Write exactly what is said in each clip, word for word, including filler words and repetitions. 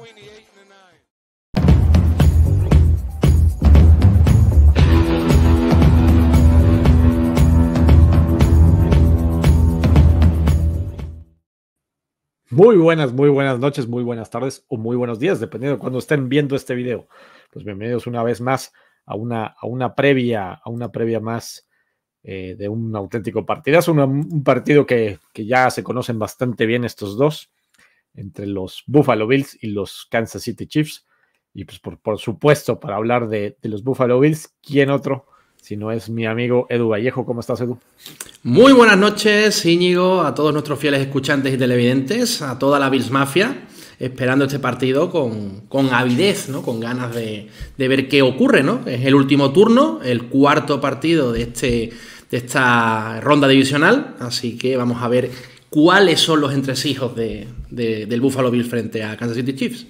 Muy buenas, muy buenas noches, muy buenas tardes o muy buenos días, dependiendo de cuando estén viendo este video. Pues bienvenidos una vez más a una, a una previa, a una previa más eh, de un auténtico partidazo, una, un partido que, que ya se conocen bastante bien estos dos, entre los Buffalo Bills y los Kansas City Chiefs. Y pues por, por supuesto, para hablar de, de los Buffalo Bills, ¿quién otro? Si no es mi amigo Edu Vallejo. ¿Cómo estás, Edu? Muy buenas noches, Íñigo, a todos nuestros fieles escuchantes y televidentes, a toda la Bills Mafia, esperando este partido con, con avidez, ¿no? Con ganas de, de ver qué ocurre, ¿no? Es el último turno, el cuarto partido de, este, de esta ronda divisional, así que vamos a ver cuáles son los entresijos de, de, del Buffalo Bills frente a Kansas City Chiefs.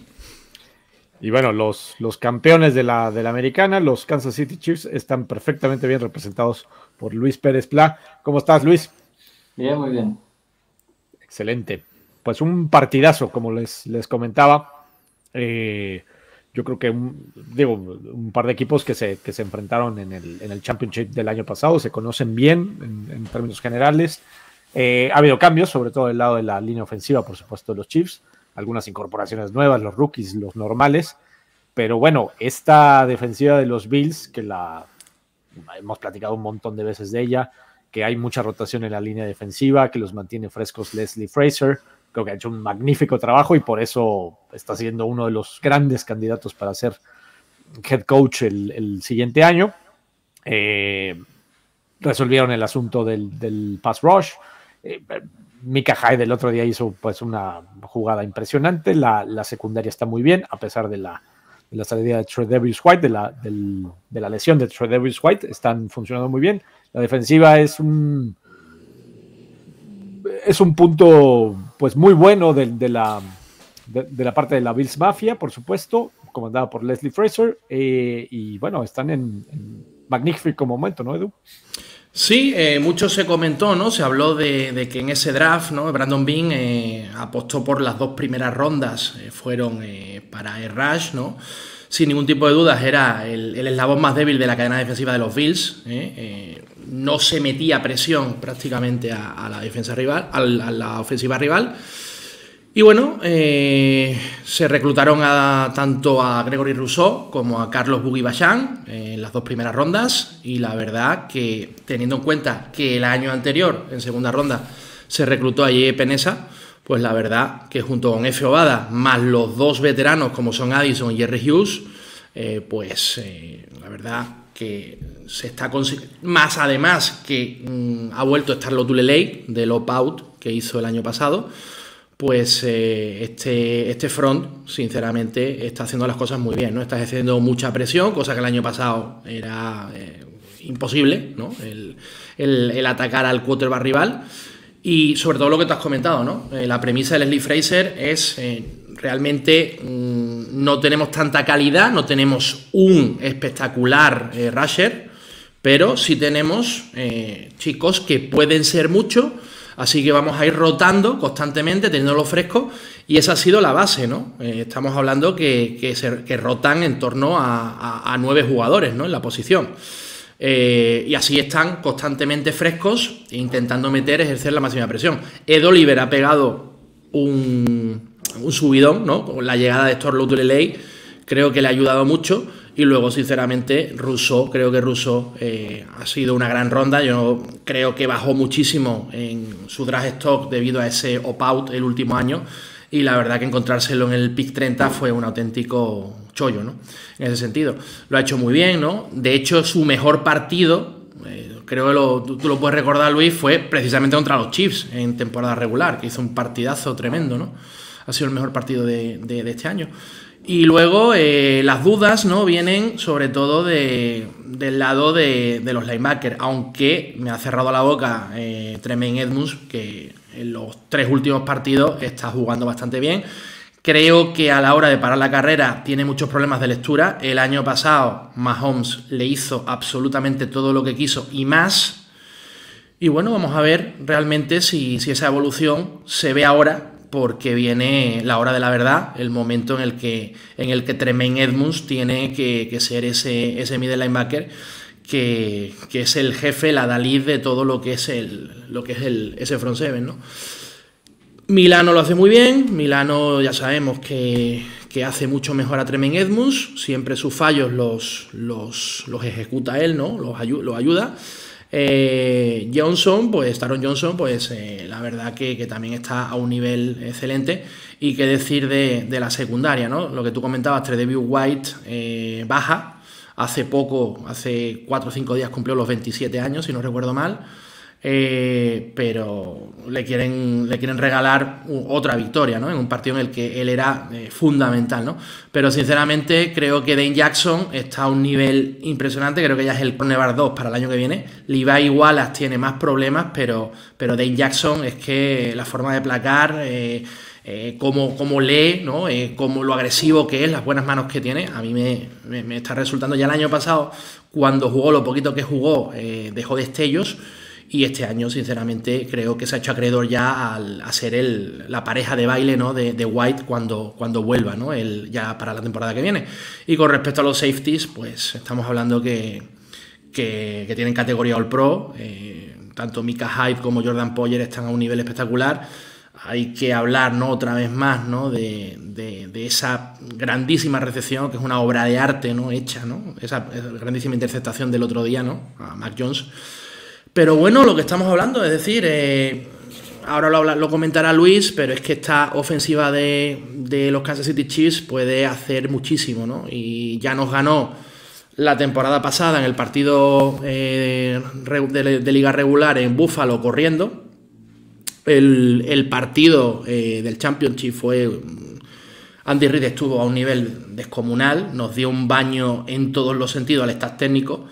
Y bueno, los, los campeones de la, de la americana, los Kansas City Chiefs, están perfectamente bien representados por Luis Pérez Pla. ¿Cómo estás, Luis? Bien, muy bien. Excelente. Pues un partidazo, como les, les comentaba. Eh, yo creo que un, digo, un par de equipos que se, que se enfrentaron en el, en el Championship del año pasado, se conocen bien en, en términos generales. Eh, ha habido cambios, sobre todo del lado de la línea ofensiva, por supuesto, de los Chiefs. Algunas incorporaciones nuevas, los rookies, los normales, pero bueno, esta defensiva de los Bills, que la hemos platicado un montón de veces de ella, que hay mucha rotación en la línea defensiva, que los mantiene frescos Leslie Frazier, creo que ha hecho un magnífico trabajo y por eso está siendo uno de los grandes candidatos para ser head coach el, el siguiente año. Eh, resolvieron el asunto del, del pass rush. Eh, Micah Hyde el otro día hizo pues una jugada impresionante. La, la secundaria está muy bien, a pesar de la, de la salida de Tre'Davious White, de la, del, de la lesión de Tre'Davious White. Están funcionando muy bien. La defensiva es un es un punto pues muy bueno de, de, la, de, de la parte de la Bills Mafia, por supuesto, comandada por Leslie Frazier. Eh, y bueno, están en, en magnífico momento, ¿no, Edu? Sí, eh, mucho se comentó, ¿no? Se habló de, de que en ese draft, ¿no? Brandon Beane eh, apostó por las dos primeras rondas, eh, fueron eh, para el rush, ¿no? Sin ningún tipo de dudas, era el, el eslabón más débil de la cadena defensiva de los Bills. ¿eh? Eh, no se metía presión prácticamente a, a la defensa rival, a la, a la ofensiva rival. Y bueno, eh, se reclutaron a, tanto a Gregory Rousseau como a Carlos Boogie Basham eh, en las dos primeras rondas, y la verdad que, teniendo en cuenta que el año anterior, en segunda ronda, se reclutó a J. Penesa, pues la verdad que junto con Efe Obada, más los dos veteranos como son Addison y Jerry Hughes, eh, pues eh, la verdad que se está más además que mmm, ha vuelto a estar Lotulelei del opt-out que hizo el año pasado. Pues eh, este, este front, sinceramente, está haciendo las cosas muy bien, ¿no? Está ejerciendo mucha presión, cosa que el año pasado era eh, imposible, ¿no? El, el, el atacar al quarterback rival. Y sobre todo lo que tú has comentado, ¿no? Eh, la premisa de Leslie Frazier es eh, realmente mmm, no tenemos tanta calidad, no tenemos un espectacular eh, rusher, pero sí tenemos eh, chicos que pueden ser mucho. Así que vamos a ir rotando constantemente, teniéndolo fresco, y esa ha sido la base, ¿no? Eh, estamos hablando que, que, se, que rotan en torno a, a, a nueve jugadores, ¿no? En la posición. Eh, y así están constantemente frescos, intentando meter, ejercer la máxima presión. Ed Oliver ha pegado un, un subidón, ¿no? Con la llegada de Héctor Lotulelei, creo que le ha ayudado mucho. Y luego, sinceramente, Rousseau, creo que Rousseau eh, ha sido una gran ronda. Yo creo que bajó muchísimo en su draft stock debido a ese opt-out el último año. Y la verdad que encontrárselo en el pick treinta fue un auténtico chollo, ¿no? En ese sentido. Lo ha hecho muy bien, ¿no? De hecho, su mejor partido, eh, creo que lo, tú, tú lo puedes recordar, Luis, fue precisamente contra los Chiefs en temporada regular, que hizo un partidazo tremendo, ¿no? Ha sido el mejor partido de, de, de este año. Y luego eh, las dudas, ¿no? Vienen sobre todo de, del lado de, de los linebackers, aunque me ha cerrado la boca eh, Tremaine Edmunds, que en los tres últimos partidos está jugando bastante bien. Creo que a la hora de parar la carrera tiene muchos problemas de lectura. El año pasado Mahomes le hizo absolutamente todo lo que quiso y más. Y bueno, vamos a ver realmente si, si esa evolución se ve ahora porque viene la hora de la verdad, el momento en el que, en el que Tremaine Edmunds tiene que, que ser ese, ese middle linebacker que, que es el jefe, la Dalí de todo lo que es, el, lo que es el, ese front seven, ¿no? Milano lo hace muy bien. Milano ya sabemos que, que hace mucho mejor a Tremaine Edmunds. Siempre sus fallos los, los, los ejecuta él, ¿no? Los, ayu los ayuda. Eh, Johnson, pues Taron Johnson, pues eh, la verdad que, que también está a un nivel excelente. Y qué decir de, de la secundaria, ¿no? Lo que tú comentabas, Tre'Davious White eh, baja. Hace poco, hace cuatro o cinco días cumplió los veintisiete años, si no recuerdo mal. Eh, pero le quieren, le quieren regalar otra victoria, ¿no? En un partido en el que él era eh, fundamental, ¿no? Pero sinceramente creo que Dane Jackson está a un nivel impresionante. Creo que ya es el cornerback dos para el año que viene. Levi Wallace tiene más problemas, pero, pero Dane Jackson es que la forma de placar, eh, eh, cómo, cómo lee, ¿no? Eh, cómo lo agresivo que es, las buenas manos que tiene, a mí me, me, me está resultando. Ya el año pasado, cuando jugó lo poquito que jugó, eh, dejó destellos. Y este año, sinceramente, creo que se ha hecho acreedor ya al, a ser el, la pareja de baile, ¿no? de, de White cuando, cuando vuelva, ¿no? El, ya para la temporada que viene. Y con respecto a los safeties, pues estamos hablando que, que, que tienen categoría All Pro. Eh, tanto Micah Hyde como Jordan Poyer están a un nivel espectacular. Hay que hablar, ¿no? Otra vez más, ¿no? de, de, de esa grandísima recepción, que es una obra de arte, ¿no? hecha, ¿no? Esa, esa grandísima interceptación del otro día, ¿no? A Mac Jones. Pero bueno, lo que estamos hablando, es decir, eh, ahora lo, lo comentará Luis, pero es que esta ofensiva de, de los Kansas City Chiefs puede hacer muchísimo, ¿no? Y ya nos ganó la temporada pasada en el partido eh, de, de liga regular en Buffalo corriendo. El, el partido eh, del Championship fue... Andy Reid estuvo a un nivel descomunal, nos dio un baño en todos los sentidos al staff técnico.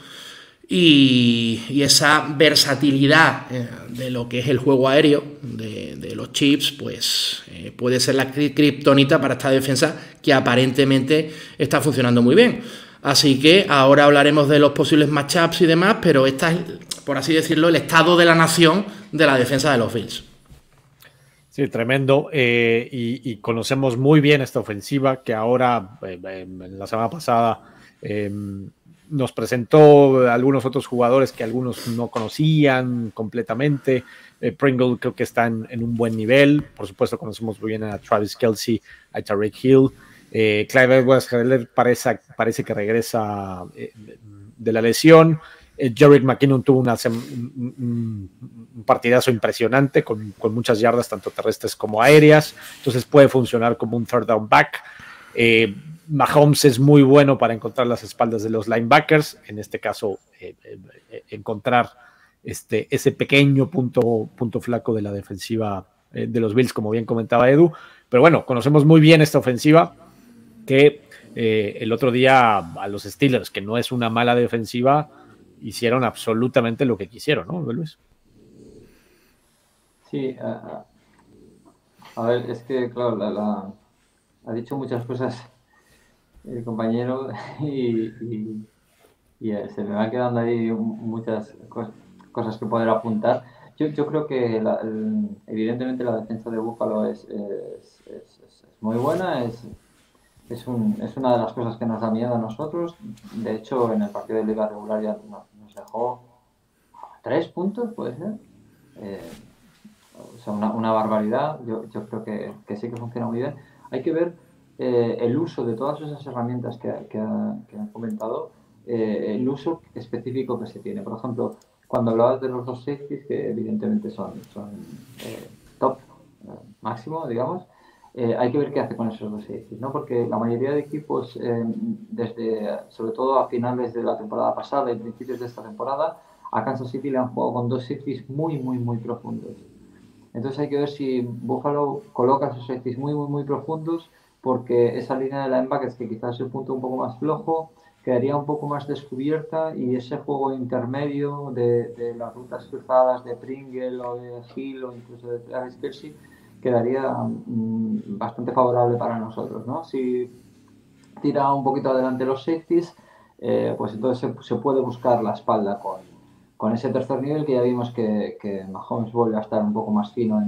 Y, y esa versatilidad eh, de lo que es el juego aéreo de, de los Chiefs, pues eh, puede ser la kriptonita para esta defensa que aparentemente está funcionando muy bien. Así que ahora hablaremos de los posibles matchups y demás, pero esta es, por así decirlo, el estado de la nación de la defensa de los Bills. Sí, tremendo. Eh, y, y conocemos muy bien esta ofensiva que ahora, eh, en la semana pasada, eh, nos presentó algunos otros jugadores que algunos no conocían completamente. Eh, Pringle creo que está en, en un buen nivel. Por supuesto, conocemos muy bien a Travis Kelce, a Tyreek Hill. Eh, Clyde Edwards-Helaire parece, parece que regresa eh, de la lesión. Eh, Jerick McKinnon tuvo una, un, un partidazo impresionante con, con muchas yardas, tanto terrestres como aéreas. Entonces puede funcionar como un third down back. Eh, Mahomes es muy bueno para encontrar las espaldas de los linebackers, en este caso eh, eh, encontrar este, ese pequeño punto, punto flaco de la defensiva eh, de los Bills, como bien comentaba Edu, pero bueno, conocemos muy bien esta ofensiva que eh, el otro día a los Steelers, que no es una mala defensiva, hicieron absolutamente lo que quisieron, ¿no, Luis? Sí, uh, a ver, es que claro, la, la, ha dicho muchas cosas el compañero y, y, y se me van quedando ahí muchas cos, cosas que poder apuntar. Yo, yo creo que la, el, evidentemente la defensa de Buffalo es, es, es, es muy buena, es, es, un, es una de las cosas que nos da miedo a nosotros. De hecho, en el partido de liga regular ya nos, nos dejó tres puntos, puede ser. Eh, o sea, una, una barbaridad. Yo, yo creo que, que sí que funciona muy bien. Hay que ver Eh, el uso de todas esas herramientas que, que, que han comentado, eh, el uso específico que se tiene. Por ejemplo, cuando hablabas de los dos safeties, que evidentemente son, son eh, top eh, máximo, digamos, eh, hay que ver qué hace con esos dos safeties, ¿no? Porque la mayoría de equipos, eh, desde, sobre todo a finales de la temporada pasada y principios de esta temporada, a Kansas City le han jugado con dos safeties muy, muy, muy profundos. Entonces hay que ver si Buffalo coloca esos safeties muy, muy, muy profundos, porque esa línea de linebackers, que quizás es el punto un poco más flojo, quedaría un poco más descubierta, y ese juego intermedio de, de las rutas cruzadas de Pringle o de Hill o incluso de Travis Kelce quedaría mmm, bastante favorable para nosotros, ¿no? Si tira un poquito adelante los safeties, eh, pues entonces se, se puede buscar la espalda con, con ese tercer nivel, que ya vimos que, que Mahomes vuelve a estar un poco más fino en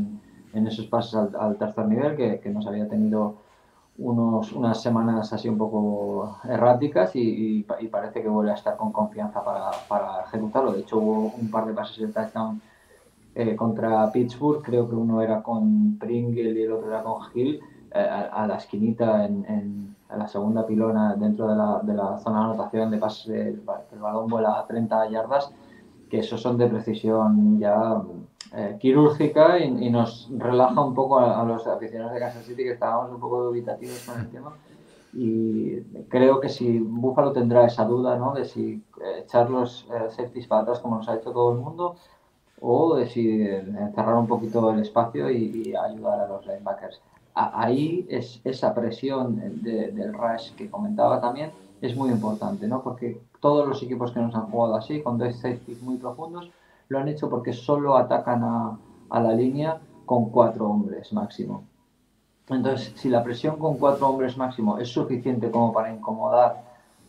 en esos pases al, al tercer nivel, que, que nos había tenido unos, unas semanas así un poco erráticas y, y, y parece que vuelve a estar con confianza para, para ejecutarlo. De hecho, hubo un par de pases de touchdown eh, contra Pittsburgh, creo que uno era con Pringle y el otro era con Hill, eh, a, a la esquinita en, en, en la segunda pilona dentro de la, de la zona de anotación de pases, el, el balón vuela a treinta yardas, que esos son de precisión ya eh, quirúrgica y, y nos relaja un poco a, a los aficionados de Kansas City, que estábamos un poco dubitativos con el tema. Y creo que si Buffalo tendrá esa duda, ¿no?, de si eh, echar los eh, safeties para atrás como nos ha hecho todo el mundo, o de si encerrar un poquito el espacio y, y ayudar a los linebackers. A, ahí es esa presión de, del rush que comentaba también es muy importante, ¿no? Porque todos los equipos que nos han jugado así, con dos safeties muy profundos, lo han hecho porque solo atacan a, a la línea con cuatro hombres máximo. Entonces, si la presión con cuatro hombres máximo es suficiente como para incomodar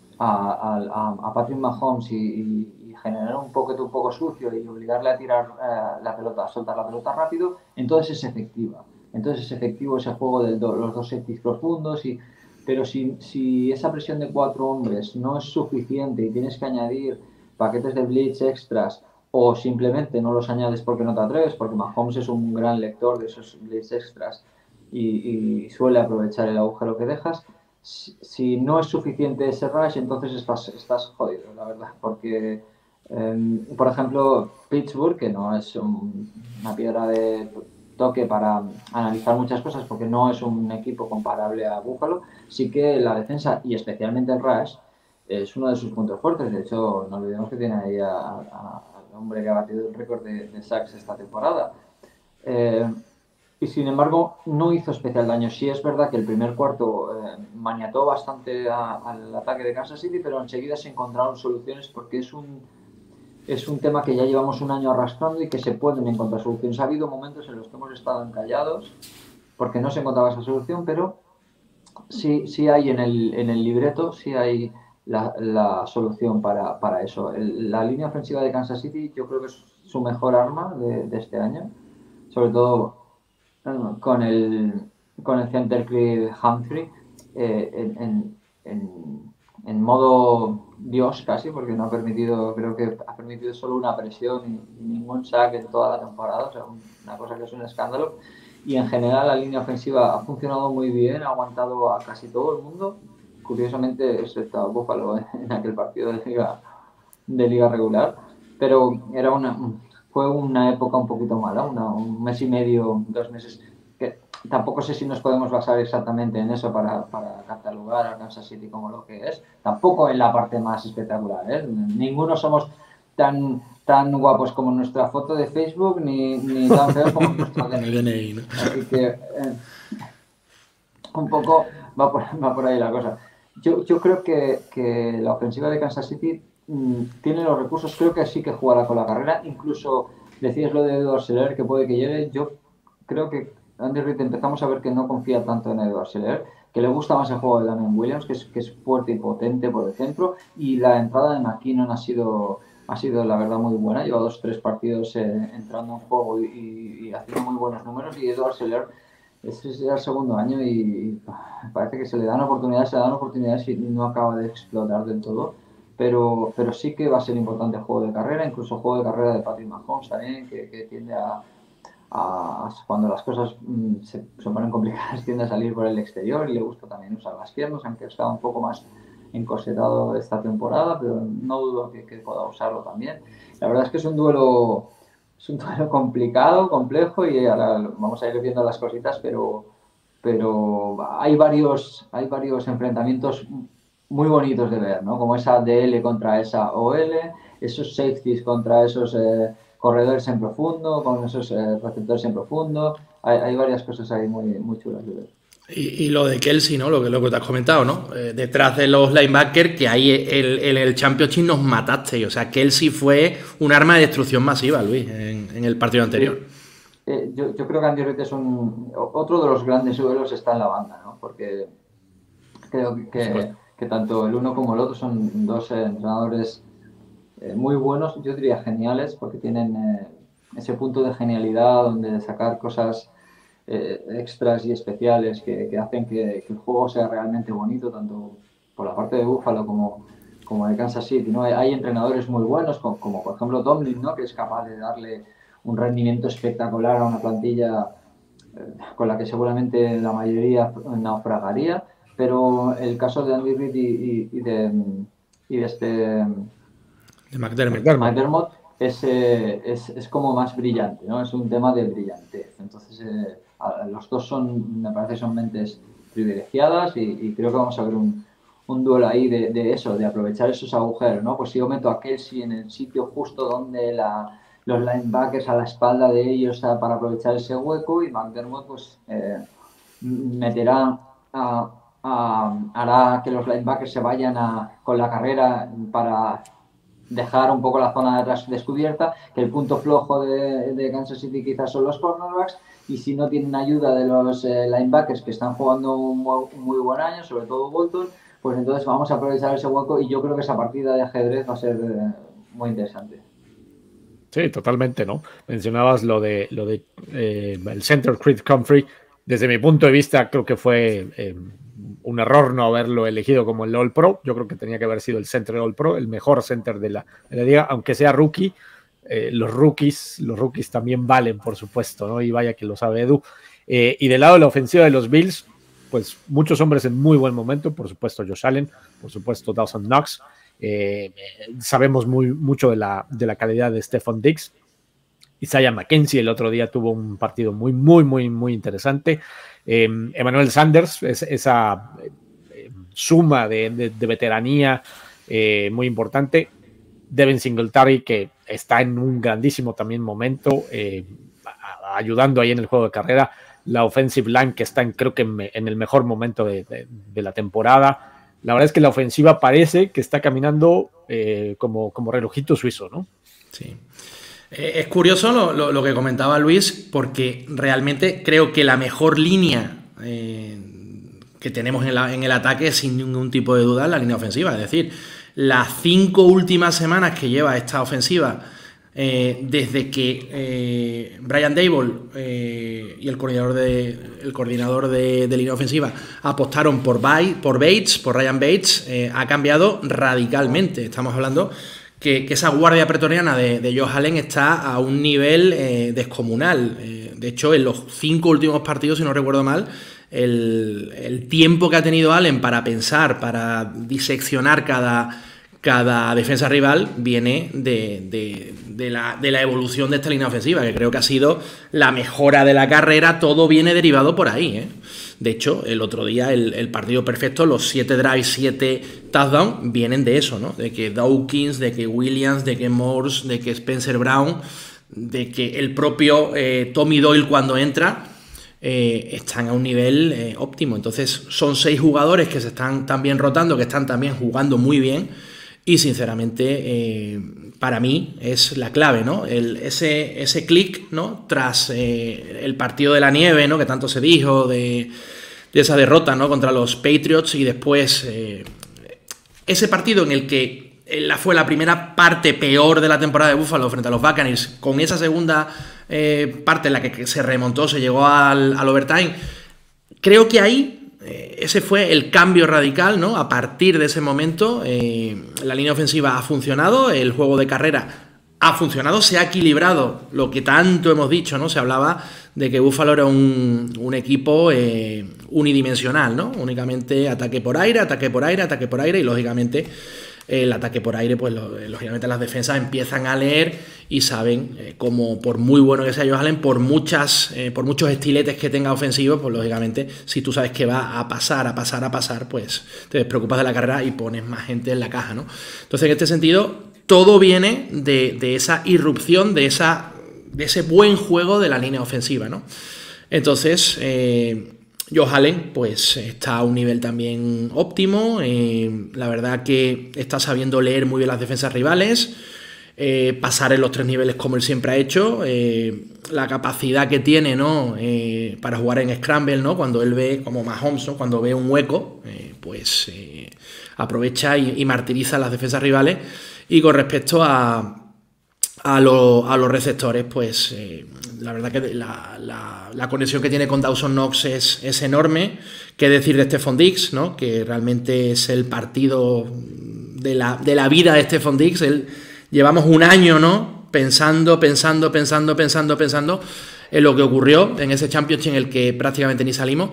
a, a, a Patrick Mahomes y, y, y generar un poquito un poco sucio y obligarle a tirar eh, la pelota, a soltar la pelota rápido, entonces es efectiva. Entonces es efectivo ese juego de do, los dos safeties profundos. Y, pero si, si esa presión de cuatro hombres no es suficiente y tienes que añadir paquetes de blitz extras, o simplemente no los añades porque no te atreves, porque Mahomes es un gran lector de esos blitz extras y, y suele aprovechar el agujero que dejas. Si, si no es suficiente ese rush, entonces estás, estás jodido, la verdad, porque, eh, por ejemplo, Pittsburgh, que no es un, una piedra de toque para analizar muchas cosas, porque no es un equipo comparable a Buffalo, sí que la defensa, y especialmente el rush, es uno de sus puntos fuertes. De hecho, no olvidemos que tiene ahí al hombre que ha batido el récord de, de sacks esta temporada. Eh, y sin embargo no hizo especial daño. Sí es verdad que el primer cuarto eh, maniató bastante a, al ataque de Kansas City, pero enseguida se encontraron soluciones, porque es un, es un tema que ya llevamos un año arrastrando y que se pueden encontrar soluciones. Ha habido momentos en los que hemos estado encallados porque no se encontraba esa solución, pero sí, sí hay en el, en el libreto, sí hay la, la solución para, para eso. El, la línea ofensiva de Kansas City yo creo que es su mejor arma de, de este año, sobre todo con el, con el center Creed Humphrey eh, en, en, en, en modo Dios casi, porque no ha permitido, creo que ha permitido solo una presión y, y ningún sack en toda la temporada, o sea, una cosa que es un escándalo. Y en general la línea ofensiva ha funcionado muy bien, ha aguantado a casi todo el mundo, curiosamente excepto a Buffalo en aquel partido de liga, de liga regular, pero era una, fue una época un poquito mala, una, un mes y medio, dos meses, que tampoco sé si nos podemos basar exactamente en eso para, para catalogar a Kansas City como lo que es, tampoco en la parte más espectacular, ¿eh? Ninguno somos tan, tan guapos como nuestra foto de Facebook, ni, ni tan feos como nuestro D N I, ¿no? Así que eh, un poco va por, va por ahí la cosa. Yo, yo creo que, que la ofensiva de Kansas City mmm, tiene los recursos, creo que sí que jugará con la carrera. Incluso decías lo de Edward Seller, que puede que llegue. Yo creo que Andy Reid empezamos a ver que no confía tanto en Edward Seller, que le gusta más el juego de Damian Williams, que es, que es fuerte y potente por el centro, y la entrada de McKinnon ha sido, ha sido la verdad muy buena. Lleva dos o tres partidos eh, entrando en juego y, y, y haciendo muy buenos números, y Edward Seller este es ya el segundo año y parece que se le dan oportunidades, se le dan oportunidades y no acaba de explotar del todo. Pero, pero sí que va a ser importante el juego de carrera, incluso el juego de carrera de Patrick Mahomes también, que, que tiende a, a, cuando las cosas mmm, se, se ponen complicadas, tiende a salir por el exterior y le gusta también usar las piernas, aunque está un poco más encorsetado esta temporada, pero no dudo que, que pueda usarlo también. La verdad es que es un duelo... Es un duelo complicado, complejo, y ahora vamos a ir viendo las cositas, pero, pero hay varios, hay varios enfrentamientos muy bonitos de ver, ¿no? Como esa D L contra esa O L, esos safeties contra esos eh, corredores en profundo, con esos eh, receptores en profundo. Hay, hay varias cosas ahí muy, muy chulas de ver. Y, y lo de Kelce, ¿no? Lo que, lo que te has comentado, ¿no? Eh, detrás de los linebackers, que ahí en el, el Championship nos mataste. O sea, Kelce fue un arma de destrucción masiva, Luis, en, en el partido anterior. Sí. Eh, yo, yo creo que Andy Reid es un... Otro de los grandes duelos está en la banda, ¿no? Porque creo que, que tanto el uno como el otro son dos eh, entrenadores eh, muy buenos, yo diría geniales, porque tienen eh, ese punto de genialidad donde sacar cosas eh, extras y especiales que, que hacen que, que el juego sea realmente bonito, tanto por la parte de Buffalo como, como de Kansas City, ¿no? Hay, hay entrenadores muy buenos, como, como por ejemplo Tomlin, ¿no? Que es capaz de darle un rendimiento espectacular a una plantilla eh, con la que seguramente la mayoría naufragaría, pero el caso de Andy Reid y, y, y, de, y de este de McDermott, McDermott es, eh, es, es como más brillante, ¿no? Es un tema de brillantez. Entonces, eh, a, los dos son, me parece, son mentes privilegiadas y, y creo que vamos a ver un, un duelo ahí de, de eso, de aprovechar esos agujeros, ¿no? Pues si yo meto a Kelsey en el sitio justo donde la, los linebackers a la espalda de ellos para aprovechar ese hueco, y McDermott pues eh, meterá a, a, hará que los linebackers se vayan a, con la carrera para dejar un poco la zona de atrás descubierta, que el punto flojo de, de Kansas City quizás son los cornerbacks, y si no tienen ayuda de los eh, linebackers que están jugando un, un muy buen año, sobre todo Bolton, pues entonces vamos a aprovechar ese hueco, y yo creo que esa partida de ajedrez va a ser eh, muy interesante. Sí, totalmente, ¿no? Mencionabas lo de lo de eh, el center Creed Humphrey. Desde mi punto de vista, creo que fue eh, un error no haberlo elegido como el All Pro. Yo creo que tenía que haber sido el center All Pro, el mejor center de la, de la liga, aunque sea rookie. Eh, los rookies, los rookies también valen, por supuesto, ¿no? Y vaya que lo sabe Edu. Eh, y del lado de la ofensiva de los Bills, pues muchos hombres en muy buen momento, por supuesto Josh Allen, por supuesto Dawson Knox. Eh, sabemos muy, mucho de la, de la calidad de Stephon Diggs. Isaiah McKenzie el otro día tuvo un partido muy, muy, muy, muy interesante. Eh, Emmanuel Sanders, es, esa eh, suma de, de, de veteranía eh, muy importante. Devin Singletary, que está en un grandísimo también momento, eh, ayudando ahí en el juego de carrera. La offensive line, que está en, creo que en, en el mejor momento de, de, de la temporada. La verdad es que la ofensiva parece que está caminando eh, como, como relojito suizo, ¿no? Sí. Eh, es curioso lo, lo, lo que comentaba Luis, porque realmente creo que la mejor línea eh, que tenemos en, la, en el ataque, sin ningún tipo de duda, es la línea ofensiva. Es decir, las cinco últimas semanas que lleva esta ofensiva, eh, desde que eh, Brian Daboll eh, y el coordinador de el coordinador de, de línea ofensiva apostaron por, By, por Bates, por Ryan Bates, eh, ha cambiado radicalmente. Estamos hablando que, que esa guardia pretoriana de, de Josh Allen está a un nivel eh, descomunal. Eh, de hecho, en los cinco últimos partidos, si no recuerdo mal, el, el tiempo que ha tenido Allen para pensar, para diseccionar cada cada defensa rival viene de, de, de, la, de la evolución de esta línea ofensiva, que creo que ha sido la mejora de la carrera. Todo viene derivado por ahí, ¿eh? De hecho, el otro día el, el partido perfecto, los siete drives, siete touchdowns, vienen de eso, ¿no? De que Dawkins, de que Williams, de que Morse, de que Spencer Brown, de que el propio eh, Tommy Doyle cuando entra, eh, están a un nivel eh, óptimo. Entonces son seis jugadores que se están también rotando, que están también jugando muy bien. Y sinceramente, eh, para mí es la clave, ¿no? El, ese ese clic, ¿no? Tras eh, el partido de la nieve, ¿no? Que tanto se dijo de, de esa derrota, ¿no? Contra los Patriots, y después eh, ese partido en el que la, fue la primera parte peor de la temporada de Buffalo frente a los Buccaneers, con esa segunda eh, parte en la que se remontó, se llegó al, al overtime. Creo que ahí ese fue el cambio radical, ¿no? A partir de ese momento, eh, la línea ofensiva ha funcionado, el juego de carrera ha funcionado, se ha equilibrado lo que tanto hemos dicho, ¿no? Se hablaba de que Buffalo era un, un equipo eh, unidimensional, ¿no? Únicamente ataque por aire, ataque por aire, ataque por aire, y lógicamente el ataque por aire, pues lógicamente las defensas empiezan a leer y saben eh, como por muy bueno que sea Josh Allen, por muchas, eh, por muchos estiletes que tenga ofensivos, pues lógicamente si tú sabes que va a pasar, a pasar, a pasar, pues te despreocupas de la carrera y pones más gente en la caja, ¿no? Entonces, en este sentido, todo viene de, de esa irrupción, de esa, de ese buen juego de la línea ofensiva, ¿no? Entonces, eh, Josh Allen pues está a un nivel también óptimo, eh, la verdad que está sabiendo leer muy bien las defensas rivales, eh, pasar en los tres niveles como él siempre ha hecho, eh, la capacidad que tiene, ¿no? eh, para jugar en scramble, ¿no? Cuando él ve, como Mahomes, ¿no? Cuando ve un hueco, eh, pues eh, aprovecha y, y martiriza a las defensas rivales. Y con respecto a a, lo, a los receptores, pues eh, la verdad que la, la, la conexión que tiene con Dawson Knox es, es enorme. Qué decir de Stephon Diggs, ¿no? Que realmente es el partido de la, de la vida de Stephon Diggs. Él, llevamos un año, ¿no? Pensando, pensando, pensando, pensando, pensando en lo que ocurrió en ese Championship en el que prácticamente ni salimos.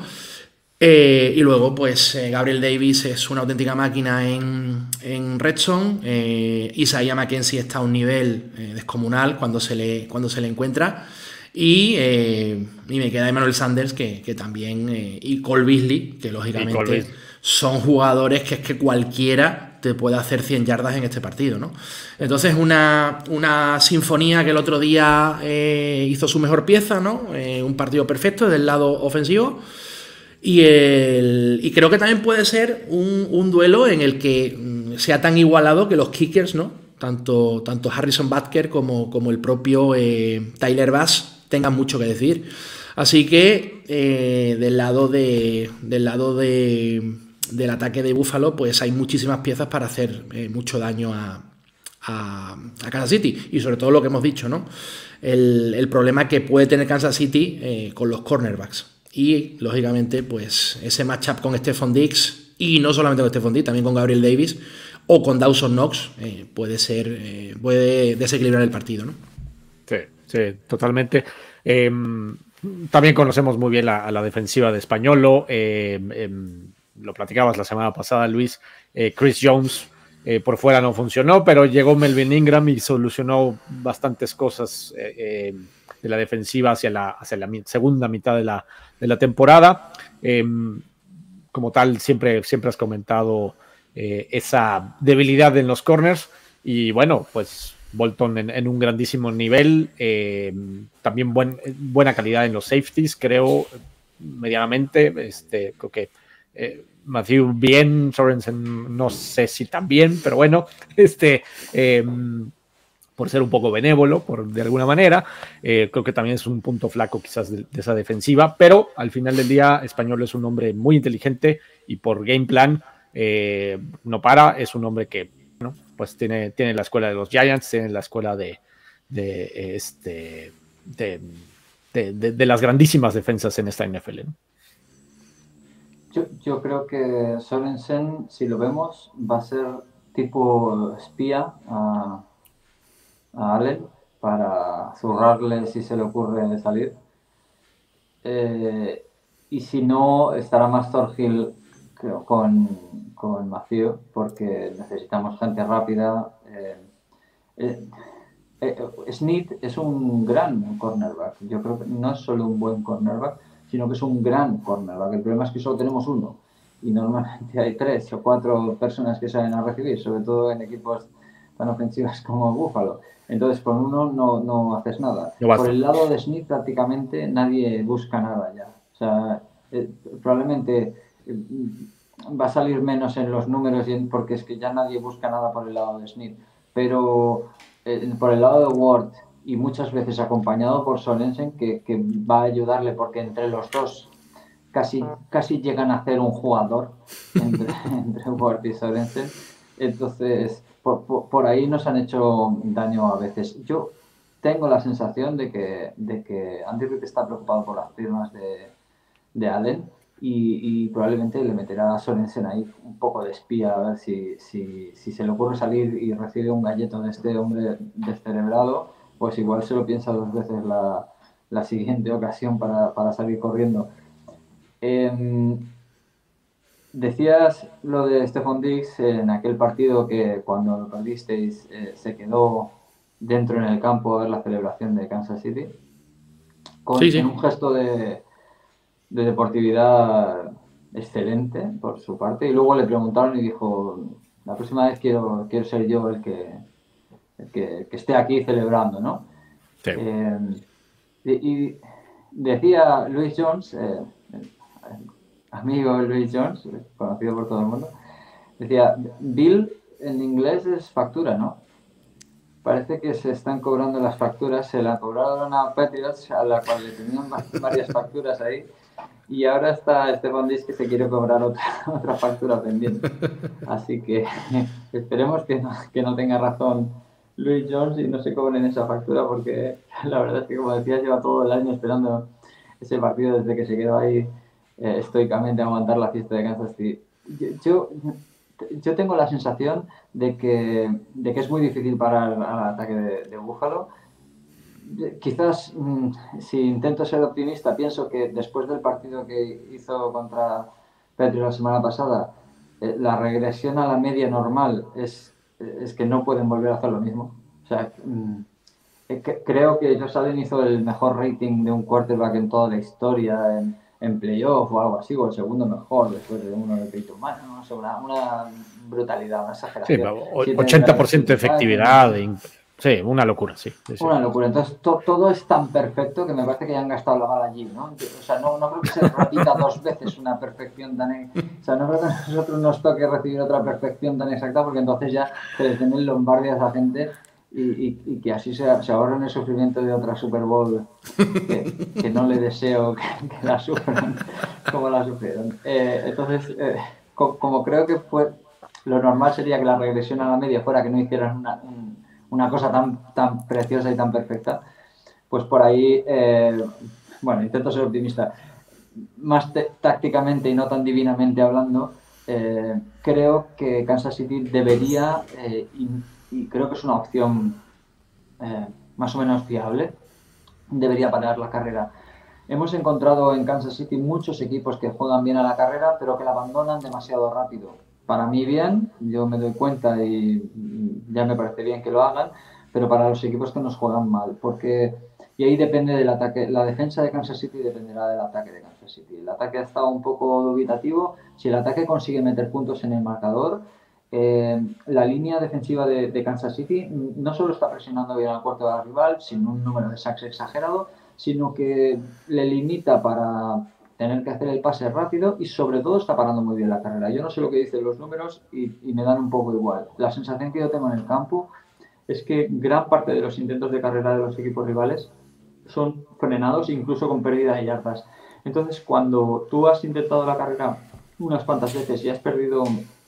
Eh, y luego, pues, eh, Gabriel Davis es una auténtica máquina en, en Red Zone. Eh, Isaiah McKenzie está a un nivel eh, descomunal cuando se le, cuando se le encuentra. Y, eh, y me queda Emmanuel Sanders, que, que también. Eh, y Cole Beasley, que lógicamente son jugadores que es que cualquiera te puede hacer cien yardas en este partido, ¿no? Entonces, una, una sinfonía que el otro día eh, hizo su mejor pieza, ¿no? Eh, un partido perfecto del lado ofensivo. Y, el, y creo que también puede ser un, un duelo en el que sea tan igualado que los kickers, ¿no? Tanto, tanto Harrison Butker como, como el propio eh, Tyler Bass tengan mucho que decir. Así que eh, del lado, de, del lado de, del ataque de Buffalo, pues hay muchísimas piezas para hacer eh, mucho daño a, a, a Kansas City. Y sobre todo lo que hemos dicho, ¿no? El, el problema que puede tener Kansas City eh, con los cornerbacks. Y, lógicamente, pues ese matchup con Stephon Diggs, y no solamente con Stephon Diggs, también con Gabriel Davis o con Dawson Knox, eh, puede ser, eh, puede desequilibrar el partido, ¿no? Sí, sí, totalmente. Eh, también conocemos muy bien la, a la defensiva de Españolo. Eh, eh, lo platicabas la semana pasada, Luis. Eh, Chris Jones eh, por fuera no funcionó, pero llegó Melvin Ingram y solucionó bastantes cosas eh, eh, de la defensiva hacia la, hacia la segunda mitad de la, de la temporada. Eh, como tal, siempre, siempre has comentado eh, esa debilidad en los corners y bueno, pues Bolton en, en un grandísimo nivel, eh, también buen, buena calidad en los safeties, creo, medianamente, este, creo que eh, Matthew bien, Sorensen no sé si tan bien, pero bueno, este... Eh, por ser un poco benévolo, por, de alguna manera. Eh, creo que también es un punto flaco quizás de, de esa defensiva, pero al final del día Español es un hombre muy inteligente y por game plan eh, no para, es un hombre que ¿no? pues tiene, tiene la escuela de los Giants, tiene la escuela de, de, este, de, de, de, de las grandísimas defensas en esta N F L. ¿no? Yo, yo creo que Sorensen, si lo vemos, va a ser tipo espía a... a Allen para zurrarle si se le ocurre salir. Eh, y si no, estará más Thorhill con, con Matthew, porque necesitamos gente rápida. Eh, eh, eh, Snead es un gran cornerback. Yo creo que no es solo un buen cornerback, sino que es un gran cornerback. El problema es que solo tenemos uno. Y normalmente hay tres o cuatro personas que salen a recibir, sobre todo en equipos tan ofensivas como Buffalo. Entonces, con uno no, no haces nada. No Por el lado de Smith, prácticamente nadie busca nada ya. O sea, eh, probablemente eh, va a salir menos en los números porque es que ya nadie busca nada por el lado de Smith. Pero eh, por el lado de Ward, y muchas veces acompañado por Sorensen, que, que va a ayudarle porque entre los dos casi, casi llegan a ser un jugador entre, entre Ward y Sorensen. Entonces... Por, por, por ahí nos han hecho daño a veces. Yo tengo la sensación de que, de que Andy Reid está preocupado por las firmas de, de Allen y, y probablemente le meterá a Sorensen ahí un poco de espía a ver si, si, si se le ocurre salir y recibe un galleto de este hombre descerebrado, pues igual se lo piensa dos veces la, la siguiente ocasión para, para salir corriendo. Eh, Decías lo de Stephon Diggs en aquel partido que cuando lo perdisteis eh, se quedó dentro en el campo a ver la celebración de Kansas City con sí, sí. En un gesto de, de deportividad excelente por su parte y luego le preguntaron y dijo la próxima vez quiero, quiero ser yo el que, el que, que esté aquí celebrando, ¿no? Sí. Eh, y, y decía Louis Jones eh, amigo de Louis Jones, conocido por todo el mundo, decía, bill en inglés es factura, ¿no? Parece que se están cobrando las facturas, se la cobraron a Patriots, a la cual le tenían varias facturas ahí, y ahora está Stephon Diggs que se quiere cobrar otra, otra factura pendiente. Así que esperemos que no, que no tenga razón Luis Jones y no se cobren esa factura porque la verdad es que, como decías, lleva todo el año esperando ese partido desde que se quedó ahí eh, estoicamente a aguantar la fiesta de Kansas City. Yo, yo, yo tengo la sensación de que, de que es muy difícil parar al ataque de, de Buffalo. Quizás, mmm, si intento ser optimista, pienso que después del partido que hizo contra Patriots la semana pasada, eh, la regresión a la media normal es, es que no pueden volver a hacer lo mismo. O sea, mmm, que, creo que Josh Allen hizo el mejor rating de un quarterback en toda la historia en, en playoff o algo así, o el segundo mejor después de uno de Peyton Manning, ¿no? O sea, una, una brutalidad, una exageración. Sí, ochenta por ciento de efectividad. De... Sí, una locura, sí. sí una sí. locura. Entonces, to, todo es tan perfecto que me parece que ya han gastado la bala allí, ¿no? O sea, no, no creo que se repita dos veces una perfección tan... O sea, no creo que a nosotros nos toque recibir otra perfección tan exacta, porque entonces ya se les den el Lombardi a esa gente y, y, y que así se, se ahorren el sufrimiento de otra Super Bowl que, que no le deseo que, que la sufran como la sufrieron. Eh, entonces, eh, co, como creo que fue... Lo normal sería que la regresión a la media fuera que no hicieran una... Un, una cosa tan, tan preciosa y tan perfecta, pues por ahí, eh, bueno, intento ser optimista. Más tácticamente y no tan divinamente hablando, eh, creo que Kansas City debería, eh, y, y creo que es una opción eh, más o menos fiable, debería parar la carrera. Hemos encontrado en Kansas City muchos equipos que juegan bien a la carrera, pero que la abandonan demasiado rápido. Para mí bien, yo me doy cuenta y ya me parece bien que lo hagan, pero para los equipos que nos juegan mal, porque y ahí depende del ataque, la defensa de Kansas City dependerá del ataque de Kansas City. El ataque ha estado un poco dubitativo, si el ataque consigue meter puntos en el marcador, eh, la línea defensiva de, de Kansas City no solo está presionando bien al cuarto de rival, sin un número de sacks exagerado, sino que le limita para tener que hacer el pase rápido y sobre todo está parando muy bien la carrera. Yo no sé lo que dicen los números y, y me dan un poco igual. La sensación que yo tengo en el campo es que gran parte de los intentos de carrera de los equipos rivales son frenados incluso con pérdida de yardas. Entonces, cuando tú has intentado la carrera unas cuantas veces y has perdido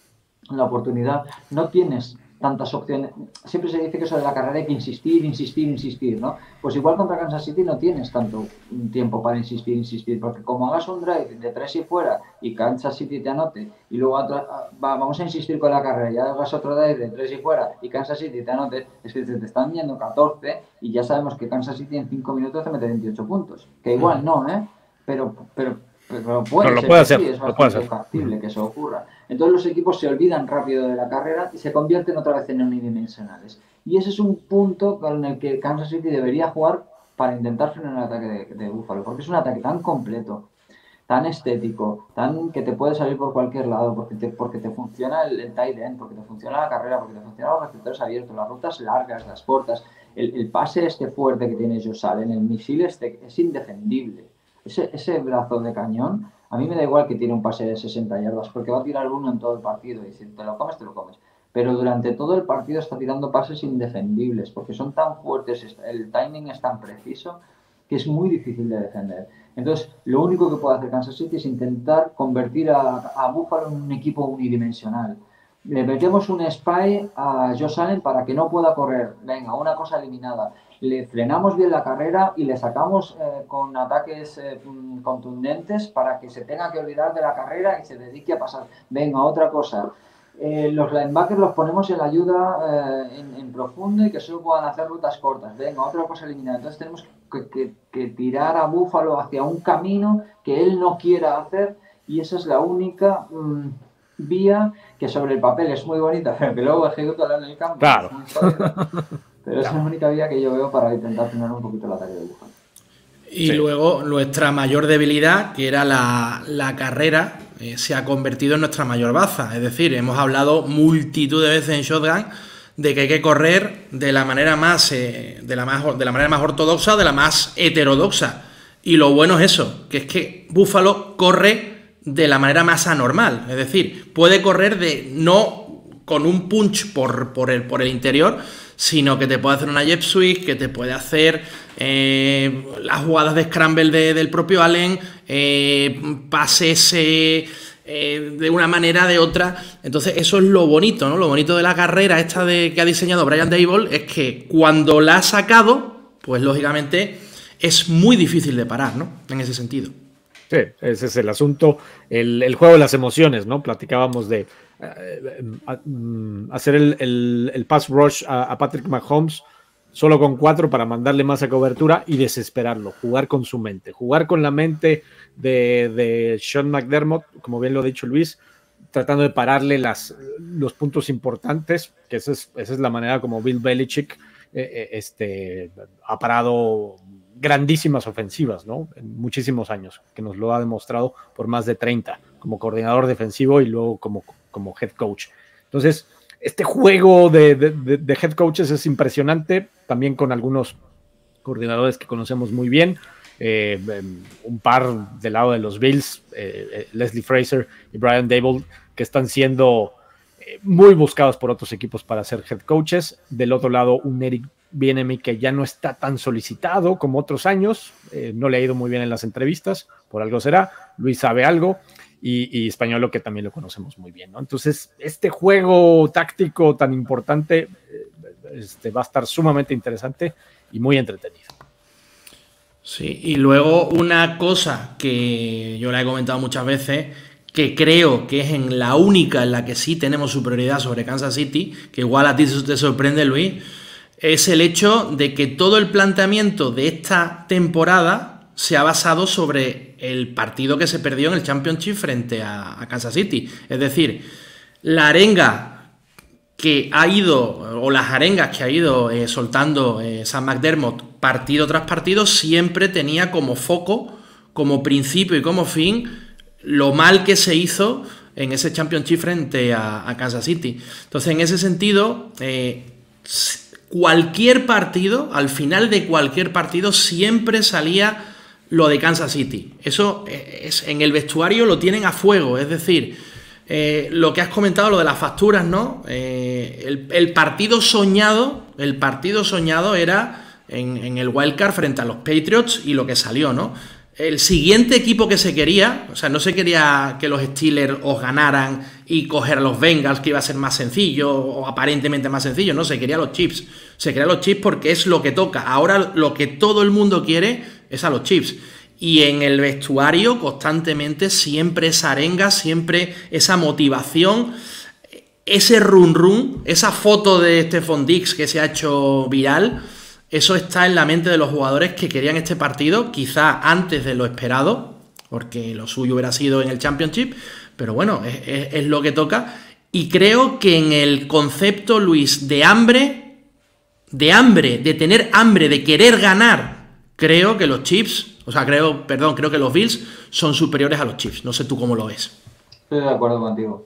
la oportunidad, no tienes tantas opciones. Siempre se dice que eso de la carrera hay que insistir, insistir, insistir, ¿no? Pues igual contra Kansas City no tienes tanto tiempo para insistir, insistir, porque como hagas un drive de tres y fuera y Kansas City te anote y luego otra, va, vamos a insistir con la carrera y hagas otro drive de tres y fuera y Kansas City te anote, es que te, te están yendo catorce y ya sabemos que Kansas City en cinco minutos te mete veintiocho puntos, que igual no, ¿eh? Pero, pero pero puede no, lo ser puede que hacer, sí, es lo puede bastante hacer. factible que eso ocurra. Entonces los equipos se olvidan rápido de la carrera y se convierten otra vez en unidimensionales. Y ese es un punto con el que Kansas City debería jugar para intentar frenar el ataque de, de Buffalo, porque es un ataque tan completo, tan estético, tan que te puede salir por cualquier lado, porque te, porque te funciona el, el tight end, porque te funciona la carrera, porque te funcionan los receptores abiertos, las rutas largas, las cortas, el, el pase este fuerte que tiene Josh Allen, el misil este, es indefendible. Ese, ese brazo de cañón, a mí me da igual que tire un pase de sesenta yardas, porque va a tirar uno en todo el partido, y si te lo comes, te lo comes. Pero durante todo el partido está tirando pases indefendibles, porque son tan fuertes, el timing es tan preciso, que es muy difícil de defender. Entonces, lo único que puede hacer Kansas City es intentar convertir a, a Buffalo en un equipo unidimensional. Le metemos un spy a Josh Allen para que no pueda correr. Venga, una cosa eliminada. Le frenamos bien la carrera y le sacamos eh, con ataques eh, contundentes para que se tenga que olvidar de la carrera y se dedique a pasar. Venga, otra cosa. Eh, los linebackers los ponemos en la ayuda eh, en, en profundo y que solo puedan hacer rutas cortas. Venga, otra cosa eliminada. Entonces tenemos que, que, que tirar a Buffalo hacia un camino que él no quiera hacer y esa es la única... Mmm, vía que sobre el papel es muy bonita, pero que luego ejecuta en el campo. Claro. Es muy sólida, pero es la única vía que yo veo para intentar frenar un poquito el ataque de Buffalo. Y sí. luego nuestra mayor debilidad, que era la, la carrera, eh, se ha convertido en nuestra mayor baza. Es decir, hemos hablado multitud de veces en Shotgun de que hay que correr de la manera más, eh, de la más, de la manera más ortodoxa, de la más heterodoxa. Y lo bueno es eso, que es que Buffalo corre de la manera más anormal, es decir, puede correr de no con un punch por, por, el, por el interior, sino que te puede hacer una jet sweep, que te puede hacer eh, las jugadas de scramble de, del propio Allen, eh, pases eh, eh, de una manera de otra. Entonces eso es lo bonito, ¿no? Lo bonito de la carrera esta de, que ha diseñado Brian Daboll es que cuando la ha sacado, pues lógicamente es muy difícil de parar, ¿no? En ese sentido. Sí, ese es el asunto, el, el juego de las emociones, ¿no? Platicábamos de eh, hacer el, el, el pass rush a, a Patrick Mahomes solo con cuatro para mandarle más a cobertura y desesperarlo, jugar con su mente, jugar con la mente de, de Sean McDermott, como bien lo ha dicho Luis, tratando de pararle las, los puntos importantes, que esa es, esa es la manera como Bill Belichick eh, este, ha parado grandísimas ofensivas, ¿no? En muchísimos años, que nos lo ha demostrado por más de treinta, como coordinador defensivo y luego como, como head coach. Entonces, este juego de, de, de head coaches es impresionante, también con algunos coordinadores que conocemos muy bien, eh, un par del lado de los Bills, eh, Leslie Frazier y Brian Daboll, que están siendo eh, muy buscados por otros equipos para ser head coaches. Del otro lado, un Eric Bieniemy que ya no está tan solicitado como otros años, eh, no le ha ido muy bien en las entrevistas, por algo será, Luis sabe algo, y, y Spagnuolo que también lo conocemos muy bien, ¿no? Entonces, este juego táctico tan importante eh, este, va a estar sumamente interesante y muy entretenido. Sí, y luego una cosa que yo la he comentado muchas veces, que creo que es en la única en la que sí tenemos superioridad sobre Kansas City, que igual a ti te sorprende, Luis, es el hecho de que todo el planteamiento de esta temporada se ha basado sobre el partido que se perdió en el Championship frente a, a Kansas City. Es decir, la arenga que ha ido, o las arengas que ha ido eh, soltando eh, Sam McDermott partido tras partido, siempre tenía como foco, como principio y como fin, lo mal que se hizo en ese Championship frente a, a Kansas City. Entonces, en ese sentido, eh, cualquier partido, al final de cualquier partido, siempre salía lo de Kansas City. Eso es, en el vestuario lo tienen a fuego, es decir, eh, lo que has comentado, lo de las facturas, ¿no? Eh, el, el partido soñado, el partido soñado era en, en el wildcard frente a los Patriots y lo que salió, ¿no? El siguiente equipo que se quería, o sea, no se quería que los Steelers os ganaran y coger a los Bengals, que iba a ser más sencillo, o aparentemente más sencillo, no, se quería a los Chiefs. Se quería a los Chiefs porque es lo que toca. Ahora lo que todo el mundo quiere es a los Chiefs. Y en el vestuario constantemente siempre esa arenga, siempre esa motivación, ese run run, esa foto de Stephon Diggs que se ha hecho viral, eso está en la mente de los jugadores que querían este partido, quizá antes de lo esperado, porque lo suyo hubiera sido en el Championship, pero bueno, es, es, es lo que toca. Y creo que en el concepto, Luis, de hambre, de hambre, de tener hambre, de querer ganar, creo que los Chiefs, o sea, creo, perdón, creo que los Bills son superiores a los Chiefs. No sé tú cómo lo ves. Estoy de acuerdo contigo.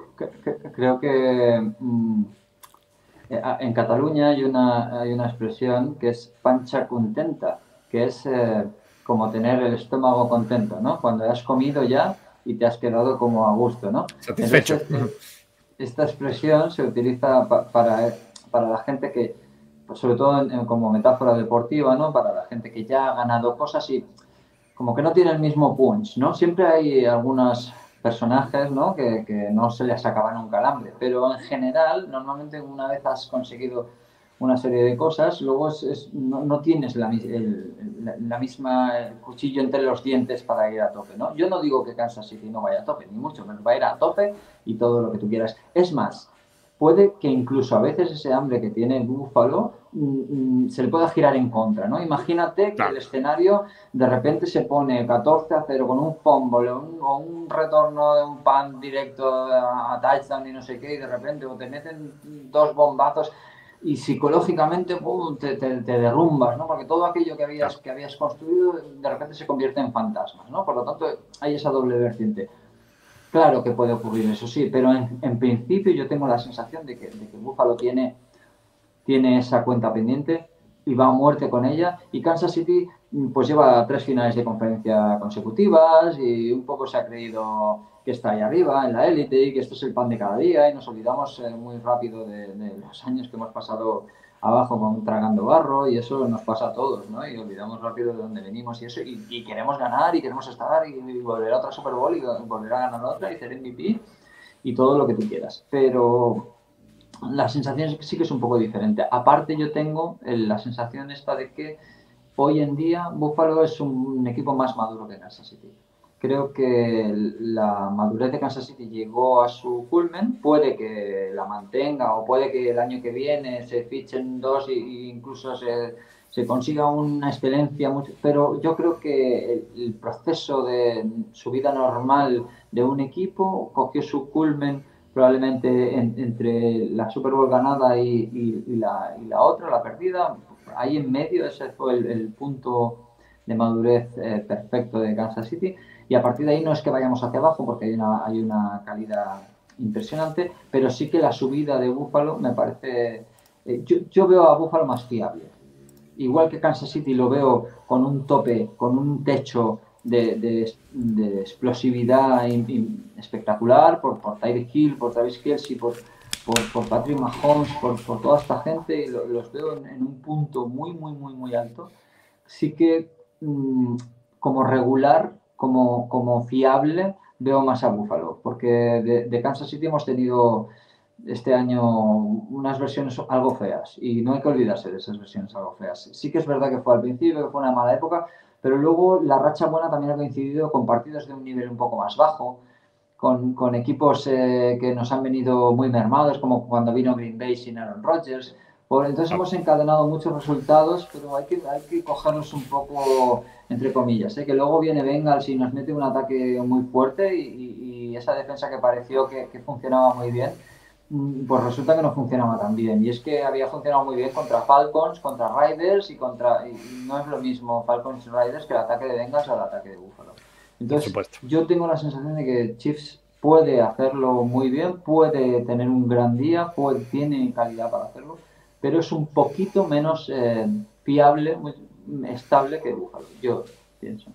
Creo que mmm, en Cataluña hay una, hay una expresión que es pancha contenta, que es eh, como tener el estómago contento, ¿no? Cuando has comido ya y te has quedado como a gusto, ¿no? Satisfecho. Entonces, esta expresión se utiliza pa para, para la gente que, pues sobre todo en, como metáfora deportiva, ¿no? Para la gente que ya ha ganado cosas y como que no tiene el mismo punch, ¿no? Siempre hay algunos personajes, ¿no? Que, que no se les acaba nunca el hambre, pero en general, normalmente una vez has conseguido una serie de cosas, luego es, es, no, no tienes la, el, la, la misma el cuchillo entre los dientes para ir a tope, ¿no? Yo no digo que Kansas City no vaya a tope, ni mucho menos, va a ir a tope y todo lo que tú quieras. Es más, puede que incluso a veces ese hambre que tiene el Búfalo mmm, se le pueda girar en contra, ¿no? Imagínate que claro, el escenario de repente se pone catorce a cero con un fumble o un, o un retorno de un punt directo a, a touchdown y no sé qué, y de repente o te meten dos bombazos y psicológicamente uh, te, te, te derrumbas, ¿no? Porque todo aquello que habías, que habías construido de repente se convierte en fantasmas, ¿no? Por lo tanto, hay esa doble vertiente. Claro que puede ocurrir eso, sí, pero en, en principio yo tengo la sensación de que, de que Buffalo tiene, tiene esa cuenta pendiente y va a muerte con ella, y Kansas City pues lleva tres finales de conferencia consecutivas y un poco se ha creído que está ahí arriba en la élite y que esto es el pan de cada día, y nos olvidamos eh, muy rápido de, de los años que hemos pasado abajo con, tragando barro, y eso nos pasa a todos, ¿no? Y olvidamos rápido de dónde venimos y eso, y, y queremos ganar y queremos estar y, y volver a otra Super Bowl y volver a ganar otra y ser M V P y todo lo que tú quieras. Pero la sensación sí que es un poco diferente. Aparte yo tengo la sensación esta de que hoy en día Buffalo es un equipo más maduro que Kansas City. Creo que la madurez de Kansas City llegó a su culmen, puede que la mantenga o puede que el año que viene se fichen dos e incluso se, se consiga una excelencia, mucho, pero yo creo que el, el proceso de subida normal de un equipo cogió su culmen probablemente en, entre la Super Bowl ganada y, y, y, la, y la otra, la perdida. Ahí en medio ese fue el, el punto de madurez eh, perfecto de Kansas City. Y a partir de ahí no es que vayamos hacia abajo porque hay una, hay una calidad impresionante, pero sí que la subida de Buffalo me parece... Eh, yo, yo veo a Buffalo más fiable. Igual que Kansas City lo veo con un tope, con un techo de, de, de explosividad in, in, espectacular por, por Tyreek Hill, por Travis Kelce, por, por, por Patrick Mahomes, por, por toda esta gente, y lo, los veo en, en un punto muy, muy, muy, muy alto. Sí que mmm, como regular, Como, como fiable, veo más a Buffalo, porque de, de Kansas City hemos tenido este año unas versiones algo feas y no hay que olvidarse de esas versiones algo feas. Sí que es verdad que fue al principio, que fue una mala época, pero luego la racha buena también ha coincidido con partidos de un nivel un poco más bajo, con, con equipos eh, que nos han venido muy mermados, como cuando vino Green Bay sin Aaron Rodgers. Por, entonces hemos encadenado muchos resultados, pero hay que, hay que cogerlos un poco entre comillas, ¿eh? Que luego viene Bengals y nos mete un ataque muy fuerte y, y esa defensa que pareció que, que funcionaba muy bien, pues resulta que no funcionaba tan bien. Y es que había funcionado muy bien contra Falcons, contra Raiders y contra y no es lo mismo Falcons y Raiders que el ataque de Bengals o el ataque de Buffalo. Entonces, yo tengo la sensación de que Chiefs puede hacerlo muy bien, puede tener un gran día, puede, tiene calidad para hacerlo, pero es un poquito menos eh, fiable, muy, estable que Buffalo, yo pienso.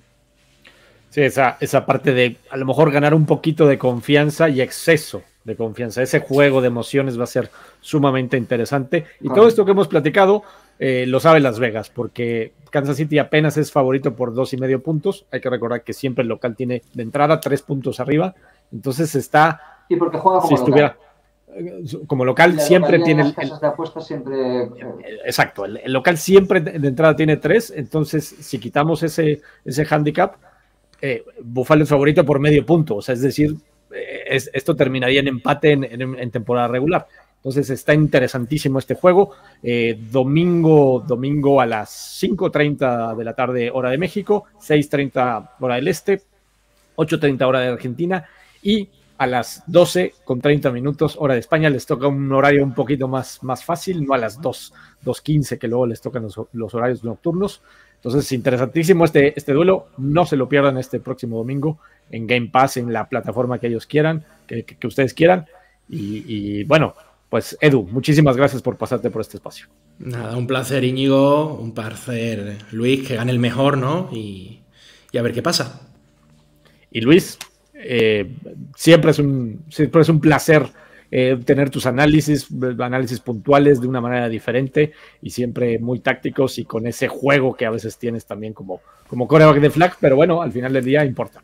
Sí, esa, esa parte de a lo mejor ganar un poquito de confianza y exceso de confianza. Ese juego de emociones va a ser sumamente interesante. Y claro, todo esto que hemos platicado eh, lo sabe Las Vegas, porque Kansas City apenas es favorito por dos y medio puntos. Hay que recordar que siempre el local tiene de entrada tres puntos arriba. Entonces está... Y porque juega como si estuviera, local. Como local siempre tiene... Las casas de apuestas siempre... Exacto, el, el local siempre de entrada tiene tres. Entonces, si quitamos ese, ese handicap, eh, Buffalo es favorito por medio punto. O sea, es decir... Es, esto terminaría en empate en, en, en temporada regular. Entonces está interesantísimo este juego. Eh, domingo, domingo a las cinco treinta de la tarde, hora de México, seis treinta hora del Este, ocho treinta hora de Argentina, y a las doce con treinta minutos hora de España. Les toca un horario un poquito más, más fácil, no a las dos, dos quince que luego les tocan los, los horarios nocturnos. Entonces, interesantísimo este, este duelo. No se lo pierdan este próximo domingo en Game Pass, en la plataforma que ellos quieran, que, que, que ustedes quieran. Y, y bueno, pues Edu, muchísimas gracias por pasarte por este espacio. Nada, un placer, Íñigo, un placer, Luis, que gane el mejor, ¿no? Y, y a ver qué pasa. Y Luis, eh, siempre, es un, siempre es un placer Eh, tener tus análisis, análisis puntuales de una manera diferente y siempre muy tácticos y con ese juego que a veces tienes también como, como quarterback de flag, pero bueno, al final del día importa.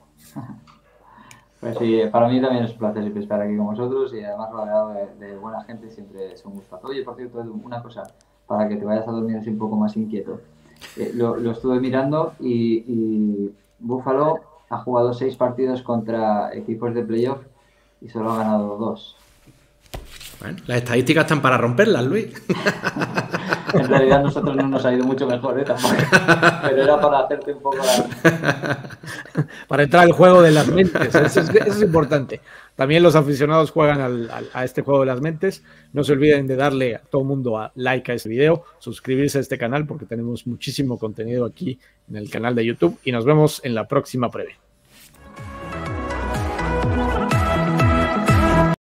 Pues sí, para mí también es un placer siempre estar aquí con vosotros y además rodeado de, de buena gente, siempre es un gustazo. Oye, por cierto, una cosa, para que te vayas a dormir así un poco más inquieto. Eh, lo, lo estuve mirando y, y Buffalo ha jugado seis partidos contra equipos de playoff y solo ha ganado dos. Bueno, las estadísticas están para romperlas, Luis. En realidad a nosotros no nos ha ido mucho mejor, ¿eh? Tampoco. Pero era para hacerte un poco la... Para entrar al juego de las mentes, eso es, eso es importante. También los aficionados juegan al, al, a este juego de las mentes. No se olviden de darle a todo el mundo a like a este video, suscribirse a este canal porque tenemos muchísimo contenido aquí en el canal de YouTube y nos vemos en la próxima previa.